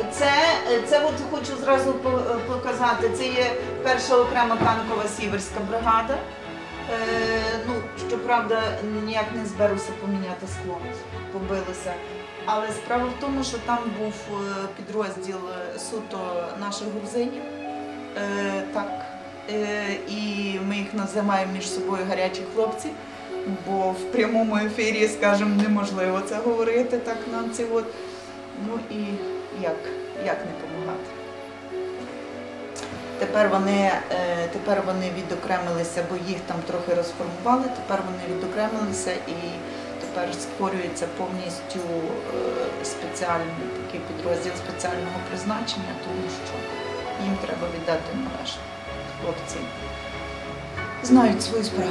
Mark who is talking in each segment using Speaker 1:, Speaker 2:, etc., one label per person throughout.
Speaker 1: Це от хочу зразу показати. Це є перша окрема танкова сіверська бригада. Ну, щоправда, ніяк не зберуся поміняти скло, побилося. Але справа в тому, що там був підрозділ суто наших грузинів. Так. І ми їх називаємо між собою гарячі хлопці, бо в прямому ефірі, скажімо, неможливо це говорити так нам ці от. Ну і як не допомагати. Тепер вони відокремилися, бо їх там трохи розформували, тепер вони відокремилися і тепер створюється повністю спеціальний такий підрозділ спеціального призначення, тому що їм треба віддати належне. Хлопці знають свою справу.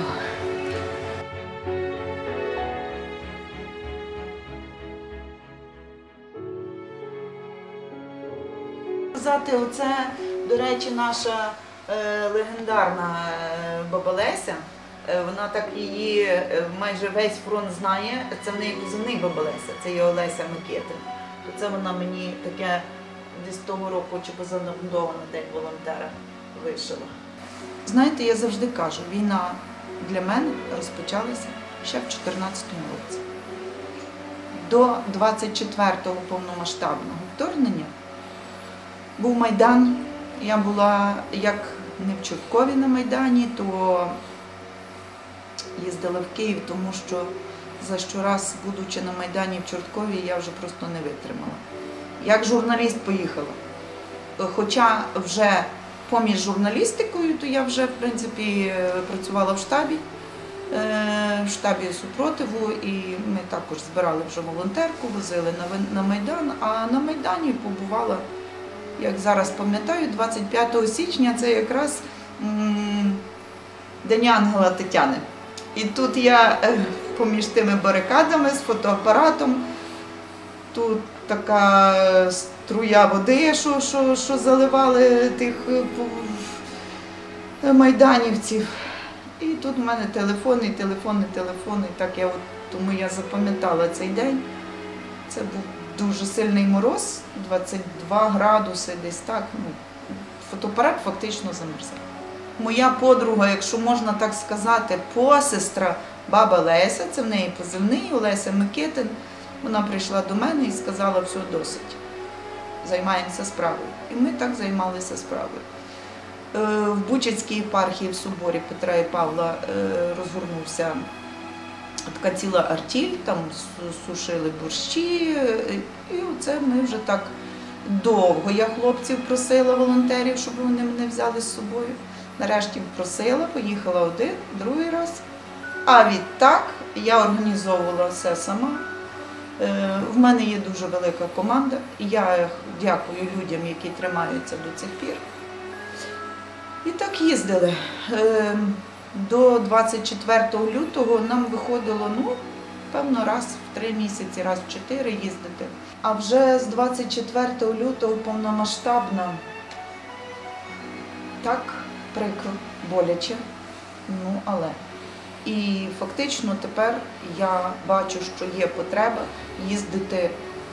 Speaker 1: Оце, до речі, наша легендарна баба Леся. Вона так її майже весь фронт знає. Це в неї позивний баба Леся, це є Олеся Микитин. То це вона мені таке десь того року чи позанаблюдовано День волонтера вишила. Знаєте, я завжди кажу, війна для мене розпочалася ще в 2014 році. До 24-го повномасштабного вторгнення був Майдан. Я була як не в Чорткові на Майдані, то їздила в Київ, тому що за щораз, будучи на Майдані в Чорткові, я вже просто не витримала. Як журналіст поїхала. Хоча вже поміж журналістикою, то я вже, в принципі, працювала в штабі супротиву, і ми також збирали вже волонтерку, возили на Майдан, а на Майдані побувала, як зараз пам'ятаю, 25 січня, це якраз День Ангела Тетяни. І тут я поміж тими барикадами з фотоапаратом, тут така струя води, що заливали тих майданівців. І тут в мене телефони, так тому я запам'ятала цей день. Це був дуже сильний мороз, 22 градуси, десь так. Фотоапарат фактично замерзав. Моя подруга, якщо можна так сказати, посестра баба Леся, це в неї позивний, Олеся Микитин, вона прийшла до мене і сказала, все, досить, займаємося справою. І ми так займалися справою. В Бучацькій єпархії в соборі Петра і Павла розгорнувся така ціла артіль, там сушили борщі, і оце ми вже так довго. Я хлопців просила, волонтерів, щоб вони мене взяли з собою. Нарешті просила, поїхала один, другий раз. А відтак я організовувала все сама. В мене є дуже велика команда, і я дякую людям, які тримаються до цих пір. І так їздили. До 24 лютого нам виходило, певно, раз в 3 місяці, раз в 4 їздити. А вже з 24 лютого повномасштабно, так прикро, боляче, але. І фактично тепер я бачу, що є потреба їздити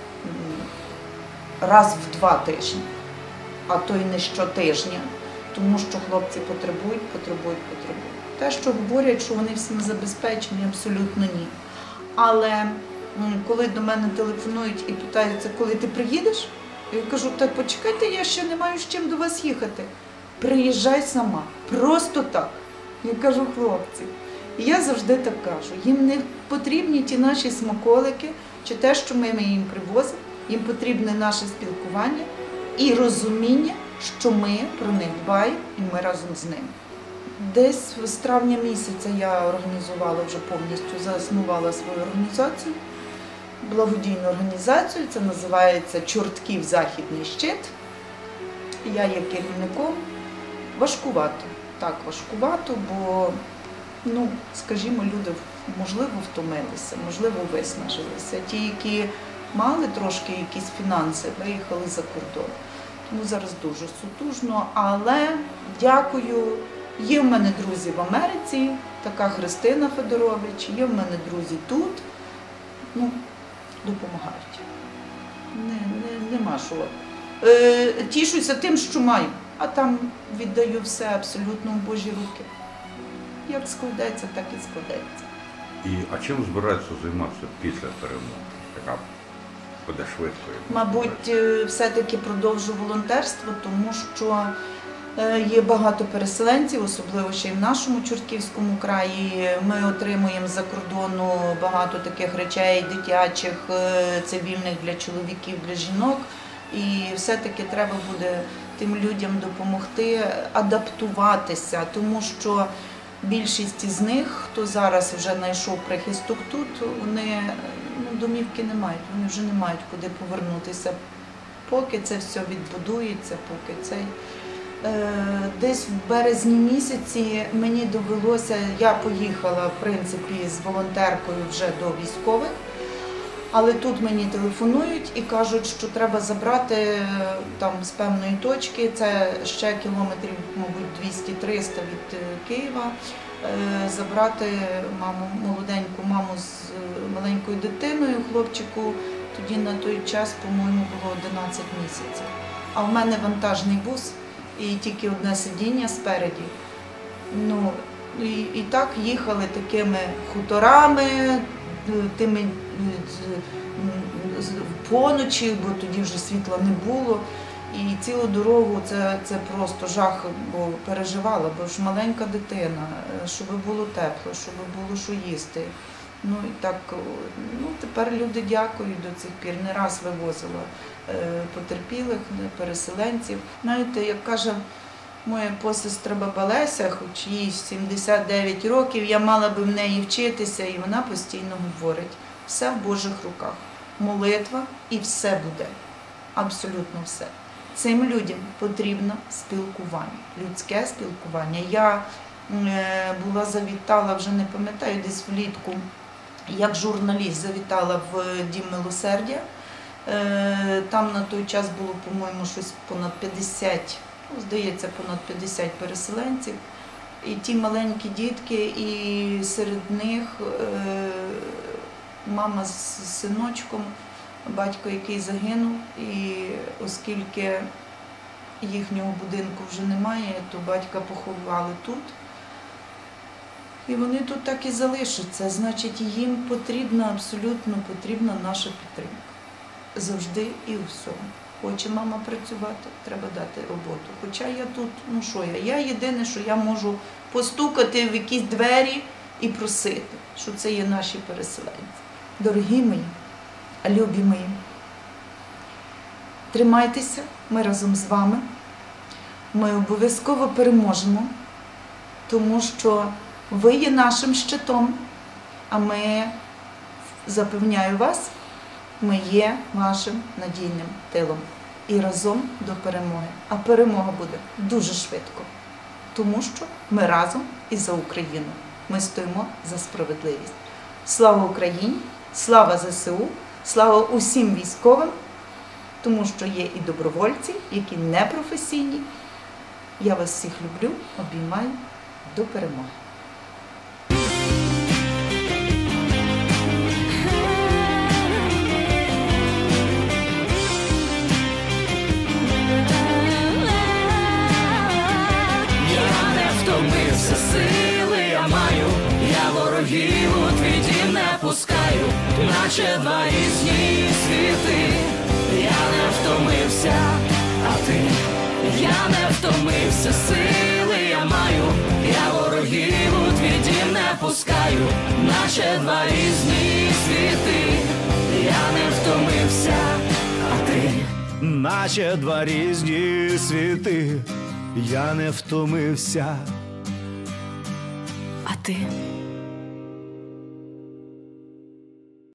Speaker 1: раз в 2 тижні, а то й не щотижня, тому що хлопці потребують. Те, що говорять, що вони всім забезпечені, абсолютно ні. Але коли до мене телефонують і питаються, коли ти приїдеш, я кажу, так почекайте, я ще не маю з чим до вас їхати. Приїжджай сама, просто так. Я кажу, хлопці. І я завжди так кажу, їм не потрібні ті наші смаколики, чи те, що ми їм привозимо, їм потрібне наше спілкування і розуміння, що ми про них дбаємо і ми разом з ними. Десь з травня місяця я організувала вже повністю, заснувала свою організацію, благодійну організацію, це називається «Чортків Західний щит». Я є керівником. Важкувато, так, важкувато, бо, скажімо, люди, можливо, втомилися, можливо, виснажилися. Ті, які мали трошки якісь фінанси, виїхали за кордон. Тому зараз дуже сутужно, але дякую. Є в мене друзі в Америці, така Христина Федорович, є в мене друзі тут, допомагають. Нема що тішуся тим, що маю, а там віддаю все абсолютно в Божі руки. Як складеться, так і складеться.
Speaker 2: А чим збираєтеся займатися після перемоги? Яка буде швидко?
Speaker 1: Мабуть, все-таки продовжу волонтерство, тому що є багато переселенців, особливо ще й в нашому Чортківському краї. Ми отримуємо з-за кордону багато таких речей дитячих, цивільних для чоловіків, для жінок. І все-таки треба буде тим людям допомогти адаптуватися, тому що більшість із них, хто зараз вже знайшов прихисток тут, вони домівки не мають, вони вже не мають куди повернутися. Поки це все відбудується, поки цей. Десь в березні місяці мені довелося, я поїхала, в принципі, з волонтеркою вже до військових, але тут мені телефонують і кажуть, що треба забрати там з певної точки, це ще кілометрів, мабуть, 200-300 від Києва, забрати маму, молоденьку маму з маленькою дитиною, хлопчику, тоді на той час, по-моєму, було 11 місяців. А в мене вантажний бус і тільки одне сидіння спереді. Ну, і так їхали такими хуторами, тими поночі, бо тоді вже світла не було. І цілу дорогу це просто жах, бо переживала, бо ж маленька дитина, щоб було тепло, щоб було що їсти. Ну і так, тепер люди дякують до цих пір, не раз вивозила потерпілих, переселенців. Знаєте, як каже моя посестра баба Леся, хоч їй 79 років, я мала би в неї вчитися, і вона постійно говорить, все в Божих руках, молитва і все буде, абсолютно все. Цим людям потрібно спілкування, людське спілкування. Я завітала, вже не пам'ятаю, десь влітку, як журналіст завітала в Дім Милосердя. Там на той час було, по-моєму, щось понад 50, здається, понад 50 переселенців. І ті маленькі дітки, і серед них мама з синочком, батько, який загинув, і оскільки їхнього будинку вже немає, то батька поховали тут. І вони тут так і залишаться. Значить, їм потрібна, абсолютно потрібна наша підтримка. Завжди і у всьому. Хоче мама працювати, треба дати роботу. Хоча я тут, я єдине, що я можу постукати в якісь двері і просити, що це є наші переселенці. Дорогі мої, любі мої, тримайтеся, ми разом з вами. Ми обов'язково переможемо, тому що ви є нашим щитом, а ми, запевняю вас, ми є вашим надійним тилом. І разом до перемоги. А перемога буде дуже швидко, тому що ми разом і за Україну. Ми стоїмо за справедливість. Слава Україні! Слава ЗСУ! Слава усім військовим, тому що є і добровольці, які непрофесійні. Я вас всіх люблю, обіймаю. До перемоги!
Speaker 3: Втомився, сили я маю, я ворогів у твій дім не пускаю, наче два різні світи. Я не втомився, а ти, я не втомився, сили я маю, я ворогів у твій дім не пускаю, наче два різні світи. Я не втомився, а ти,
Speaker 4: наче два різні світи. Я не втомився.
Speaker 3: а ти.